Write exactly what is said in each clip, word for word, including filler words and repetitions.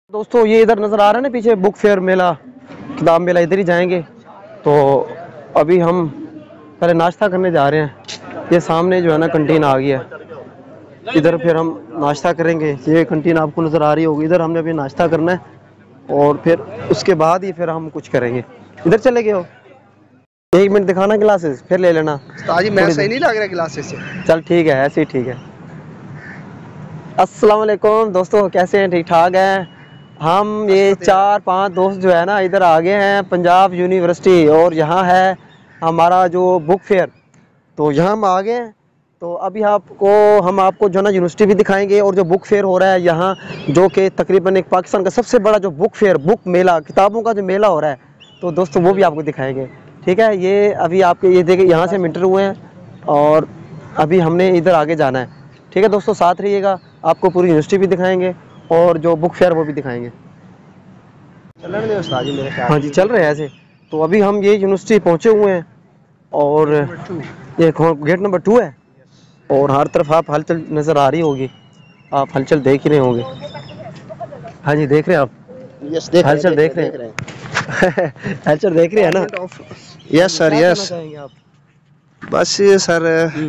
दोस्तों ये इधर नज़र आ रहा है ना पीछे बुक फेयर मेला, किताब मेला, इधर ही जाएंगे। तो अभी हम पहले नाश्ता करने जा रहे हैं। ये सामने जो है ना कंटीन आ गई है, इधर फिर हम नाश्ता करेंगे। ये कंटीन आपको नज़र आ रही होगी, इधर हमने अभी नाश्ता करना है और फिर उसके बाद ही फिर हम कुछ करेंगे। इधर चले गए हो, एक मिनट दिखाना ग्लासेस, फिर ले लेना। ताजी मैं सही नहीं लग रहा ग्लासेस से। चल ठीक है, ऐसे ही ठीक है। अस्सलाम वालेकुम दोस्तों, कैसे हैं? ठीक ठाक हैं। हम ये चार पांच दोस्त जो है ना इधर आ गए हैं पंजाब यूनिवर्सिटी, और यहाँ है हमारा जो बुक फेयर। तो यहाँ हम आ गए हैं। तो अभी आपको हम आपको जो ना यूनिवर्सिटी भी दिखाएंगे और जो बुक फेयर हो रहा है यहाँ, जो कि तकरीबन एक पाकिस्तान का सबसे बड़ा जो बुक फेयर, बुक मेला, किताबों का जो मेला हो रहा है, तो दोस्तों वो भी आपको दिखाएंगे। ठीक है, ये अभी आपके ये देखिए यहाँ से हम इंटर हुए हैं और अभी हमने इधर आगे जाना है। ठीक है दोस्तों, साथ रहिएगा, आपको पूरी यूनिवर्सिटी भी दिखाएंगे और जो बुक फेयर वो भी दिखाएंगे। चल रहे हैं उस्ताद जी मेरे ख्याल। हाँ जी, चल रहे हैं ऐसे। तो अभी हम ये यूनिवर्सिटी पहुँचे हुए हैं और ये गेट नंबर टू है और हर तरफ आप हलचल नज़र आ रही होगी, आप हलचल देख ही रहे होंगे। हाँ जी, देख रहे हैं आप? यस, देख रहे हलचल देख रहे हैं। हलचल देख रहे हैं ना? Yes sir, yes. आप बस ये सर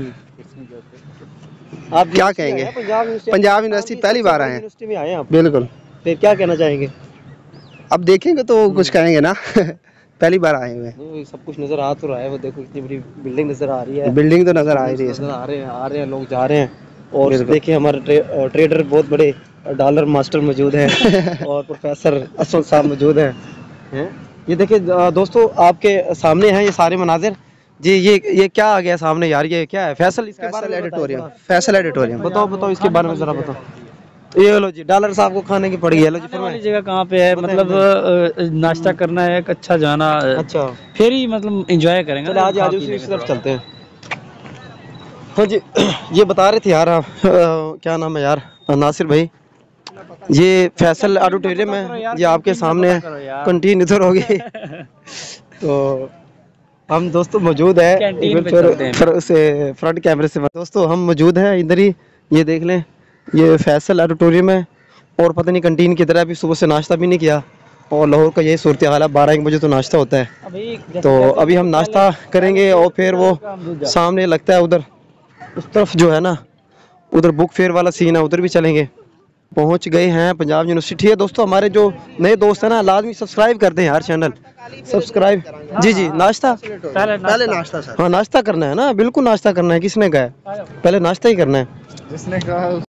आप क्या कहेंगे, पंजाब यूनिवर्सिटी पहली बार आए हैं। यूनिवर्सिटी में आए हैं आप, बिल्कुल। फिर क्या कहना चाहेंगे? अब देखेंगे तो कुछ कहेंगे ना। पहली बार आए हुए हैं। सब कुछ नज़र आ तो रहा है, वो देखो कितनी बड़ी बिल्डिंग नज़र आ रही है। बिल्डिंग तो नजर आ ही रही है। नज़र आ रहे हैं, आ रहे हैं लोग, जा रहे हैं। और देखिए हमारे ट्रे, ट्रेडर बहुत बड़े डॉलर मास्टर मौजूद हैं और प्रोफेसर असद साहब मौजूद हैं हैं। ये देखिए दोस्तों, आपके सामने हैं ये सारे मनाजिर जी। ये ये क्या आ गया सामने यार, ये क्या है? फैसल, इसके बारे में एडिटोरियम, फैसल एडिटोरियम। बताओ बताओ इसके बारे में जरा बताओ। ये लो जी, डॉलर साहब को खाने की पड़ी है। लो जी, वाली जगह कहाँ पे है? मतलब अ, नाश्ता करना है, एक अच्छा जाना, अच्छा फिर ही मतलब एंजॉय करेंगे। चलो आज आज उसी तरफ चलते हैं। हाँ जी, ये बता रहे थे यार आप, आ, क्या नाम है यार, नासिर भाई, ये फैसल ऑडिटोरियम है, ये आपके सामने है। कंटीन इधर होगी। तो हम दोस्तों मौजूद है, फिर, फिर उसे फ्रंट कैमरे से दोस्तों हम मौजूद हैं इधर ही। ये देख लें, ये फैसल ऑडिटोरियम है और पता नहीं कंटीन की तरह। अभी सुबह से नाश्ता भी नहीं किया और लाहौर का यही सूरत हाल है, बारह एक बजे तो नाश्ता होता है। तो अभी हम नाश्ता करेंगे और फिर वो सामने लगता है उधर उस तरफ जो है ना, उधर बुक फेयर वाला सीन है, उधर भी चलेंगे। पहुंच गए हैं पंजाब यूनिवर्सिटी है दोस्तों। हमारे जो नए दोस्त हैं ना, लाजमी सब्सक्राइब कर दें यार चैनल, सब्सक्राइब। जी जी, नाश्ता पहले नाश्ता सर। हाँ नाश्ता करना है ना, बिल्कुल नाश्ता करना है। किसने कहा? पहले नाश्ता ही करना है। जिसने कहा